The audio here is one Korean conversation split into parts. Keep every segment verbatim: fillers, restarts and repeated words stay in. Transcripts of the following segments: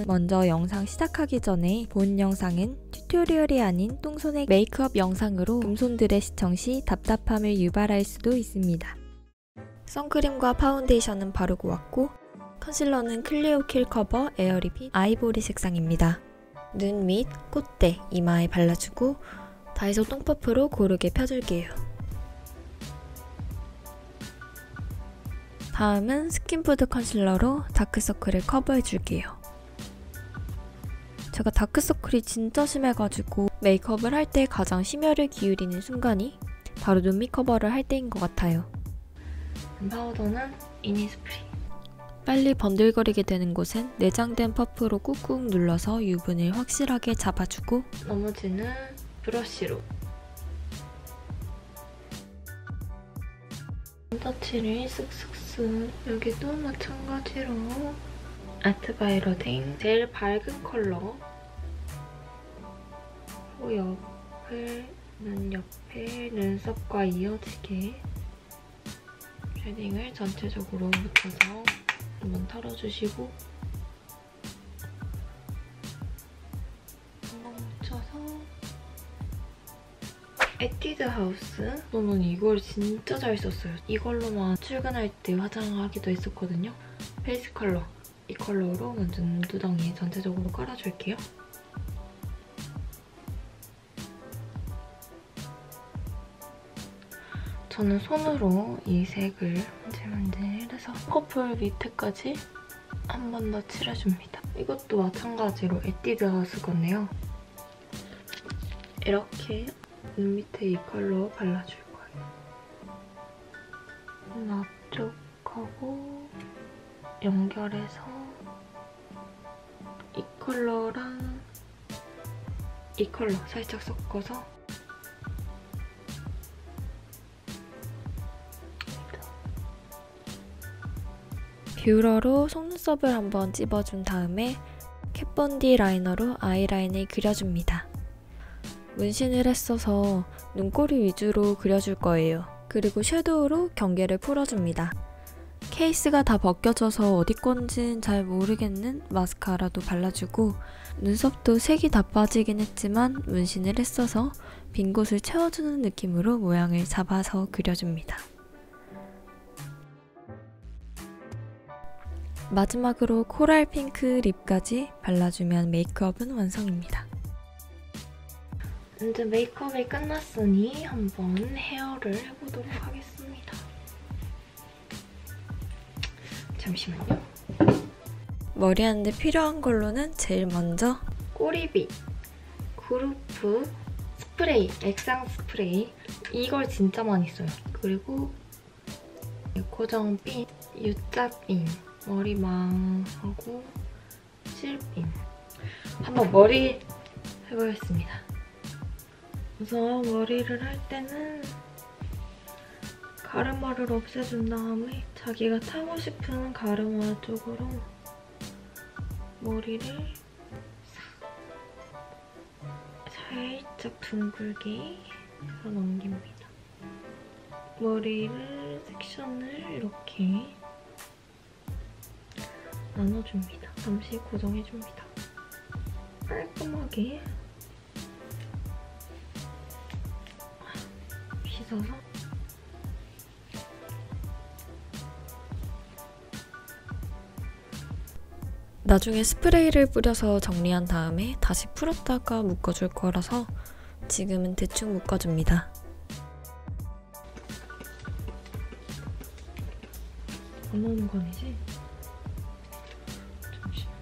먼저 영상 시작하기 전에 본 영상은 튜토리얼이 아닌 똥손의 메이크업 영상으로 금손들의 시청 시 답답함을 유발할 수도 있습니다. 선크림과 파운데이션은 바르고 왔고 컨실러는 클리오 킬 커버 에어리핏 아이보리 색상입니다. 눈 및 콧대, 이마에 발라주고 다이소 똥퍼프로 고르게 펴줄게요. 다음은 스킨푸드 컨실러로 다크서클을 커버해줄게요. 제가 다크서클이 진짜 심해가지고 메이크업을 할 때 가장 심혈을 기울이는 순간이 바로 눈 밑 커버를 할 때인 것 같아요. 파우더는 이니스프리. 빨리 번들거리게 되는 곳은 내장된 퍼프로 꾹꾹 눌러서 유분을 확실하게 잡아주고 나머지는 브러쉬로 터치를 쓱쓱쓱. 여기도 마찬가지로 아트바이러딩 제일 밝은 컬러 코 옆을 눈 옆에 눈썹과 이어지게 쉐딩을 전체적으로 묻혀서 한번 털어주시고 한번 묻혀서 에뛰드 하우스. 저는 이걸 진짜 잘 썼어요. 이걸로만 출근할 때 화장하기도 했었거든요. 페이스 컬러. 이 컬러로 먼저 눈두덩이에 전체적으로 깔아줄게요. 저는 손으로 이 색을 만질만질해서 커플 밑에까지 한 번 더 칠해줍니다. 이것도 마찬가지로 에뛰드 하우스 건데요. 이렇게 눈 밑에 이 컬러 발라줄 거예요. 눈 앞쪽하고 연결해서 이 컬러랑 이 컬러 살짝 섞어서 뷰러로 속눈썹을 한번 찝어준 다음에 캣번디 라이너로 아이라인을 그려줍니다. 문신을 했어서 눈꼬리 위주로 그려줄 거예요. 그리고 섀도우로 경계를 풀어줍니다. 케이스가 다 벗겨져서 어디 건지는 잘 모르겠는 마스카라도 발라주고 눈썹도 색이 다 빠지긴 했지만 문신을 했어서 빈 곳을 채워주는 느낌으로 모양을 잡아서 그려줍니다. 마지막으로 코랄 핑크 립까지 발라주면 메이크업은 완성입니다. 이제 메이크업이 끝났으니 한번 헤어를 해보도록 하겠습니다. 잠시만요. 머리 하는데 필요한 걸로는 제일 먼저 꼬리빗 그루프 스프레이, 액상 스프레이. 이걸 진짜 많이 써요. 그리고 고정핀, U자핀, 머리망하고 실핀. 한번 머리 해보겠습니다. 우선 머리를 할 때는 가르마를 없애준 다음에 자기가 타고 싶은 가르마 쪽으로 머리를 살짝 둥글게 해서 넘깁니다. 머리를 섹션을 이렇게 나눠줍니다. 잠시 고정해줍니다. 깔끔하게 빗어서 나중에 스프레이를 뿌려서 정리한 다음에 다시 풀었다가 묶어줄 거라서 지금은 대충 묶어줍니다. 안 나오는 거 아니지? 잠시만.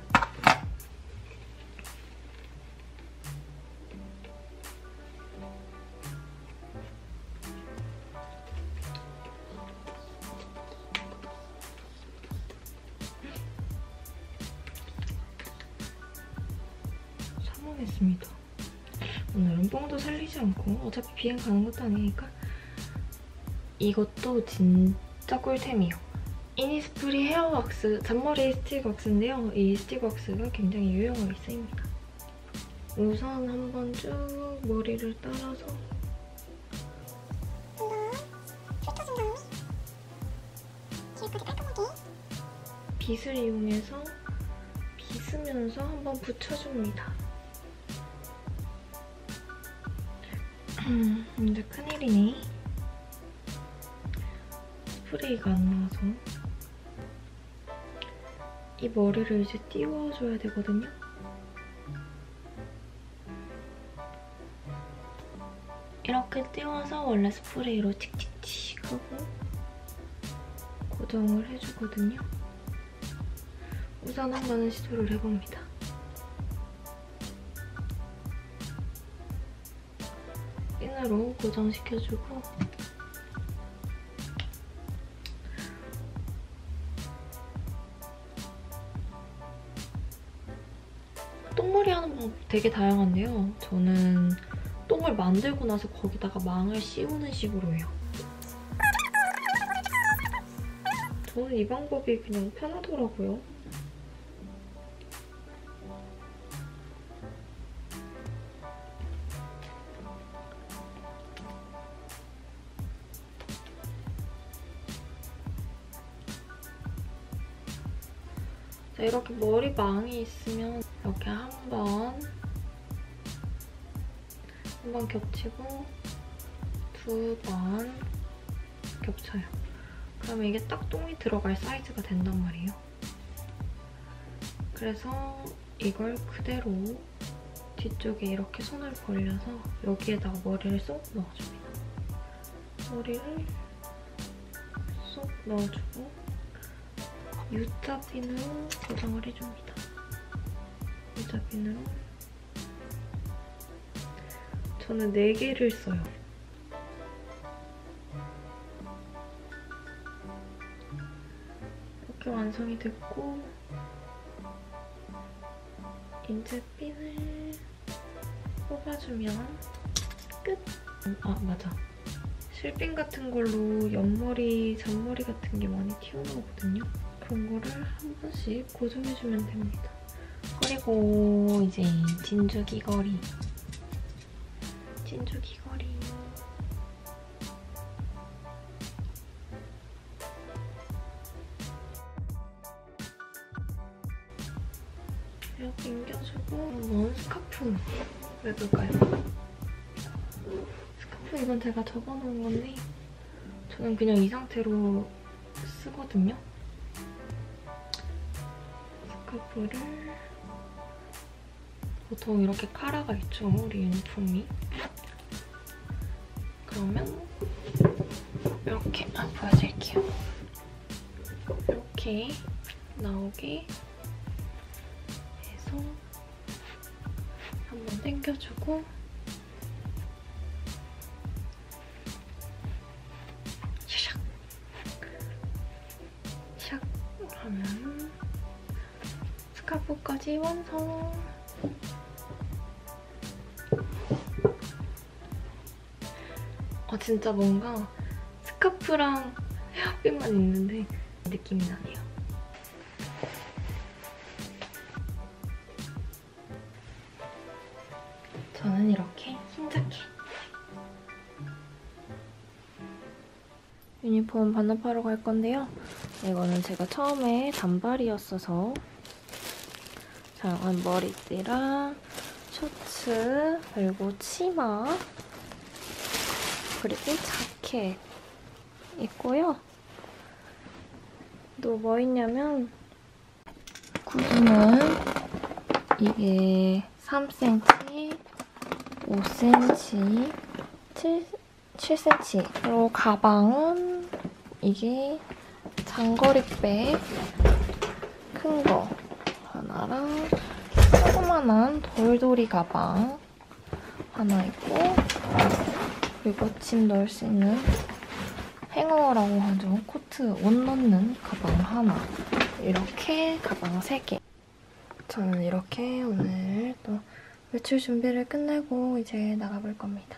성공했습니다. 오늘은 뽕도 살리지 않고 어차피 비행 가는 것도 아니니까 이것도 진짜 꿀템이에요. 이니스프리 헤어 왁스, 잔머리 스틱 왁스인데요. 이 스틱 왁스가 굉장히 유용하게 쓰입니다. 우선 한번 쭉 머리를 따라서 빗을 이용해서 빗을 쓰면서 한번 붙여줍니다. 음, 근데 큰일이네. 스프레이가 안 나와서. 이 머리를 이제 띄워줘야 되거든요. 이렇게 띄워서 원래 스프레이로 칙칙칙 하고 고정을 해주거든요. 우선 한번 시도를 해봅니다. 핀으로 고정시켜주고 똥머리 하는 방법 되게 다양한데요. 저는 똥을 만들고 나서 거기다가 망을 씌우는 식으로 해요. 저는 이 방법이 그냥 편하더라고요. 자, 이렇게 머리망이 있으면 이렇게 한 번, 한 번 겹치고 두 번 겹쳐요. 그러면 이게 딱 똥이 들어갈 사이즈가 된단 말이에요. 그래서 이걸 그대로 뒤쪽에 이렇게 손을 벌려서 여기에다가 머리를 쏙 넣어줍니다. 머리를 쏙 넣어주고 U자핀으로 고정을 해줍니다. U자핀으로. 저는 네 개를 써요. 이렇게 완성이 됐고 이제 핀을 뽑아주면 끝! 아, 맞아. 실핀 같은 걸로 옆머리, 잔머리 같은 게 많이 튀어나오거든요. 그런 거를 한 번씩 고정해주면 됩니다. 그리고 이제 진주 귀걸이. 진주 귀걸이. 이렇게 옮겨주고 한번 스카프 해볼까요? 스카프 이건 제가 접어놓은 건데 저는 그냥 이 상태로 쓰거든요. 스카프를 보통 이렇게 카라가 있죠, 우리 유니폼이. 그러면 이렇게 아, 보여드릴게요. 이렇게 나오게 해서 한번 당겨주고 샥! 샥! 하면 스카프까지 완성! 어, 진짜 뭔가 스카프랑 헤어핀만 있는데 느낌이 나네요. 저는 이렇게 흰 자켓. 유니폼 반납하러 갈 건데요. 이거는 제가 처음에 단발이었어서 사용한 머리띠랑 셔츠, 그리고 치마, 그리고 자켓 있고요. 또 뭐 있냐면 구두는 이게 삼 센티미터, 오 센티미터, 칠, 칠 센티미터. 그리고 가방은 이게 장거리백 큰 거 하나랑 조그만한 돌돌이 가방 하나 있고, 그리고 짐 넣을 수 있는 행어라고 하죠. 코트 옷 넣는 가방 하나. 이렇게 가방 세 개. 저는 이렇게 오늘 또 외출 준비를 끝내고 이제 나가볼 겁니다.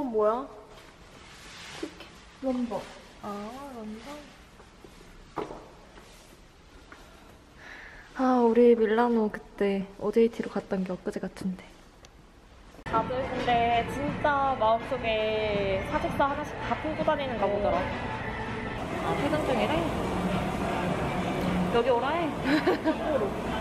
이건 뭐야? 런던. 아, 런던. 아, 우리 밀라노 그때 오제이티로 갔던 게 엊그제 같은데. 다들 근데 진짜 마음속에 사직서 하나씩 다 품고 다니는가 보더라. 아, 퇴근 중이래? 여기 오라 해.